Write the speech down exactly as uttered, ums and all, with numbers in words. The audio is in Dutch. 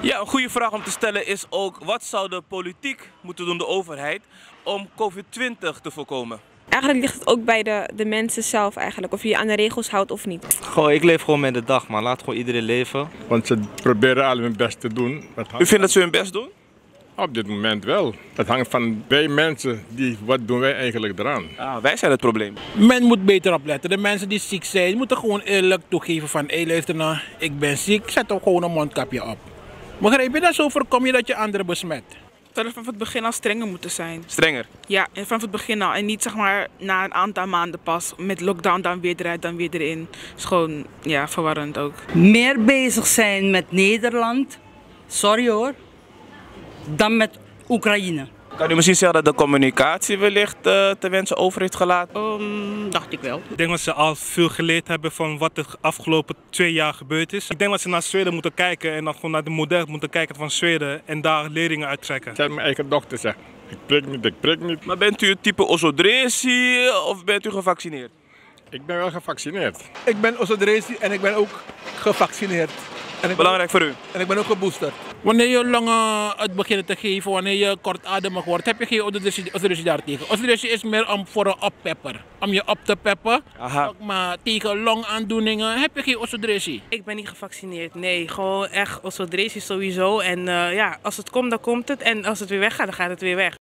Ja, een goede vraag om te stellen is ook, wat zou de politiek moeten doen, de overheid, om COVID twintig te voorkomen? Eigenlijk ligt het ook bij de, de mensen zelf eigenlijk, of je je aan de regels houdt of niet. Goh, ik leef gewoon met de dag, man. Laat gewoon iedereen leven. Want ze proberen al hun best te doen. U vindt dat ze hun best doen? Op dit moment wel. Het hangt van wij mensen, die, wat doen wij eigenlijk eraan? Ah, wij zijn het probleem. Men moet beter opletten. De mensen die ziek zijn, moeten gewoon eerlijk toegeven van hé, luister nou, ik ben ziek, zet ook gewoon een mondkapje op. Begrijp je dat? Zo voorkom je dat je anderen besmet. Dat het vanaf het begin al strenger moeten zijn. Strenger? Ja, en vanaf het begin al. En niet zeg maar na een aantal maanden pas met lockdown dan weer eruit, dan weer erin. Het is gewoon ja, verwarrend ook. Meer bezig zijn met Nederland, sorry hoor, dan met Oekraïne. Kan u misschien zeggen dat de communicatie wellicht uh, te wensen over heeft gelaten? Um, dacht ik wel. Ik denk dat ze al veel geleerd hebben van wat er afgelopen twee jaar gebeurd is. Ik denk dat ze naar Zweden moeten kijken en dan gewoon naar de model moeten kijken van Zweden en daar leringen uittrekken. Zeg mijn eigen dochter zegt, ik prik niet, ik prik niet. Maar bent u het type Osodresi of bent u gevaccineerd? Ik ben wel gevaccineerd. Ik ben Osodresi en ik ben ook gevaccineerd. En ik Belangrijk ben, voor u? En ik ben ook geboosterd. Wanneer je longen het beginnen te geven, wanneer je kortademig wordt, heb je geen Osodresi daartegen. Osodresi is meer om voor een oppepper. Om je op te peppen. Aha. Maar tegen longaandoeningen heb je geen Osodresi. Ik ben niet gevaccineerd, nee. Gewoon echt Osodresi sowieso. En uh, ja, als het komt, dan komt het. En als het weer weggaat, dan gaat het weer weg.